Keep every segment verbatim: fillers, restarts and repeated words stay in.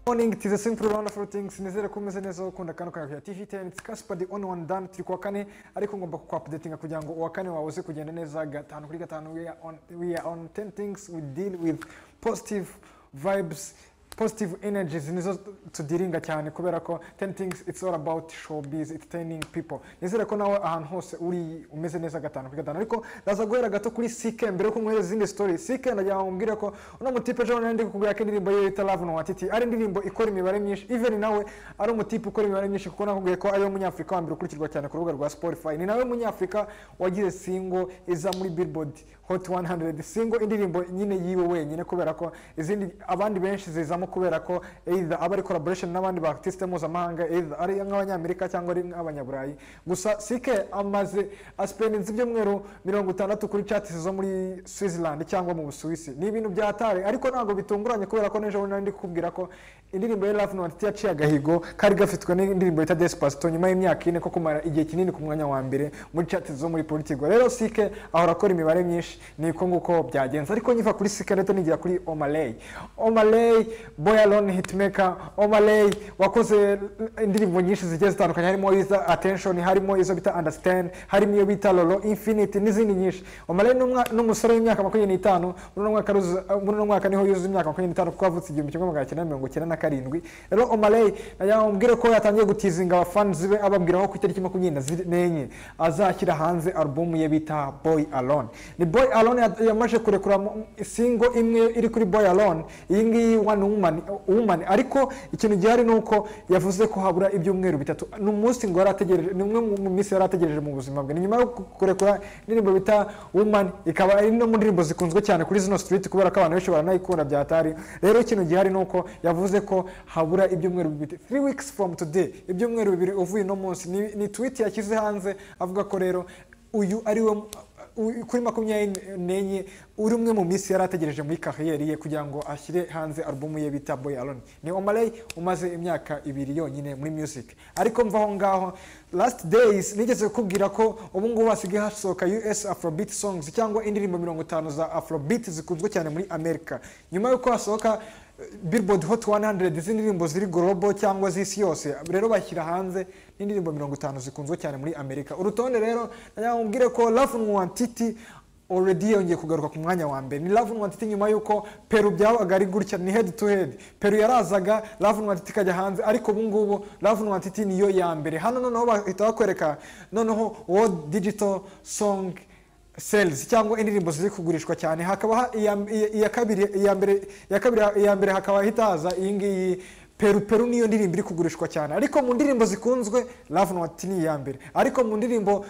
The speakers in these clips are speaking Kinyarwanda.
Morning, it is a simple wonderful things. Nizere kumeze neza ukunda kano kaya T V ten. It's Casper the only one done. Turi kwa kane ariko ngomba ku updating kugira ngo uwa kane wawe kugenda neza gatanu kuri gatanu. We are on we are on ten things we deal with positive vibes, positive energies nizo tudiringa cyane kubera ko ten things it's all about showbiz, entertaining people. Nizere ko nawe ahantu hose uri umeze neza gatanu kuri gatanu ariko ndaza guhera gato kuri C K mbere ko nkohereza izindi story. C K ndagira ngo ko uno mutipe John ndi kukubwira ko indirimbo ye yita Love no Watiti ari indirimbo ikora imibare myinshi, even nawe ari umutipe ukora imibare myinshi kuko nakubwiye ko ari umunyafrika wa mbere ukurikirwa cyane ku rubuga rwa Spotify. Ni nawe umunyafrika wagize single iza muri Billboard Hot one hundred, single indirimbo nyine yiwe wenyine kubera ko izindi abandi benshi zizamo kubera ko either abari collaboration n'abandi ba artiste mpuzamahanga, either ari nk'abanyamerika cyangwa ari nk'abanyaburayi. Gusa C K amaze aspendinze ibyumweru mirongo itandatu kuri charts zo muri Switzerland cyangwa mu Busuwisi. Ni ibintu byatare ariko ntago bitunguranye kubera ko nejo ndi kukubwira ko indirimbo ya Love no Watiti yaciye agahigo kari gafitwe n'indirimbo yita Despacito nyuma y'imyaka ine ko kumara igihe kinini ku mwanya wa mbere muri charts zo muri Portugal. Rero C K ahora akora imibare myinshi niko nguko byagenze ariko nyiva kuri C K ndetse nigira kuri Omalay. Omalay boy alone hitmaker. Omalay wakoze indirimbo nyinshi zigiye zitandukanye, harimo iza Attention, harimo izo bita Understand, harimo iyo bita Lolo Infinity n'izindi nyinshi. Omalay n'umusore w'imyaka makumyabiri n'itanu muri mwaka muri mwaka niho yuzuye imyaka makumyabiri n'itanu kuko avutse igihumbi kimwe magana cyenda mirongo icyenda na karindwi. Rero Omalay yambwira ko yatangiye gutizinga abafans be ababwiraho ku itariki makumyabiri n'enye azashyira hanze album ye bita Boy Alone. Ni Boy Alone yamaje kurekura single imwe iri kuri Boy Alone, iyi ngiyi One Woman woman ariko ikintu gihari nuko yavuze ko habura ibyumweru bitatu n'umunsi ngo yarategereje, ni umwe mu minsi yarategereje mu buzima bwe. Nyuma yo kurekura indirimbo bita Woman ikaba ari no mu ndirimbo zikunzwe cyane kuri zino street kubera ko abantu benshi baranayikunda byatari. Rero ikintu gihari nuko yavuze ko habura ibyumweru bibiri, three weeks from today, ibyumweru bibiri uvuye no munsi. Ni, ni tweet yashyize hanze avuga ko rero uyu ari we kuri makumyabiri n'enye uri umwe mu minsi yarategereje muri kariyeri ye kugira ngo ashyire hanze album ye bita Boy Alone. Ni Omalay umaze imyaka ibiri yonyine muri music ariko mvaho ngaho last days nigeze kubwira ko ubu ngubu basigaye hasohoka U S Afrobeat songs cyangwa indirimbo mirongo itanu za Afrobeat zikunzwe cyane muri America. Nyuma yuko hasohoka Billboard Hot one hundred z'indirimbo ziri global cyangwa z'isi yose, rero bashyira hanze indirimbo mirongo itanu zikunzwe cyane muri America. Urutonde rero nanyambwire ko Love no Watiti already yongeye kugaruka ku mwanya wa mbere. Ni Love no Watiti nyuma yuko Peru byabaga ari gutya, ni head to head. Peru yarazaga Love no Watiti kajya hanze ariko ubu ngubu Love no Watiti niyo ya mbere. Hano noneho bahita bakwereka noneho World Digital Song sales cyangwa indirimbo ziri kugurishwa cyane, hakaba iya kabiri iya mbere ya kabiri iya mbere hakaba hitaza iyi ngiyi Peru. Peru niyo ndirimbo iri kugurishwa cyane ariko mu ndirimbo zikunzwe Love no Watiti ni ya mbere ariko mu ndirimbo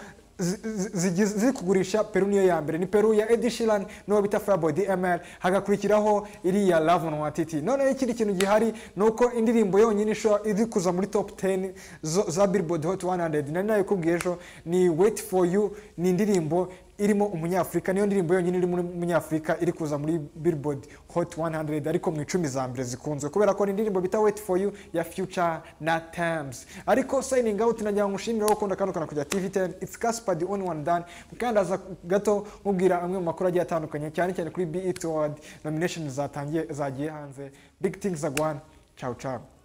ziri kugurisha Peru niyo ya mbere. Ni Peru ya Ed Sheeran no bita Fireboy D M L, hagakurikiraho iri ya Love no Watiti. None ikindi kintu gihari nuko indirimbo yonyine isho iri kuza muri top ten za Billboard Hot one hundred. Nari nayo kubwiyejo ni Wait for You, ni indirimbo irimo umunyafrika, niyo ndirimbo yonyine iri muri umunyafrika iri kuza muri Billboard Hot one hundred ariko mu icumi za mbere zikunzwe kubera ko ni indirimbo bita Wait for You ya Future na Times. Ariko signing out najya ngushimira ko ukunda kandi kujya T V ten. It's Casper the only one done. Mukandaza gato mubwira amwe mu makuru agiye atandukanye cyane cyane kuri B E T Award nominations zatangiye zagiye hanze. Big things are going. Ciao ciao.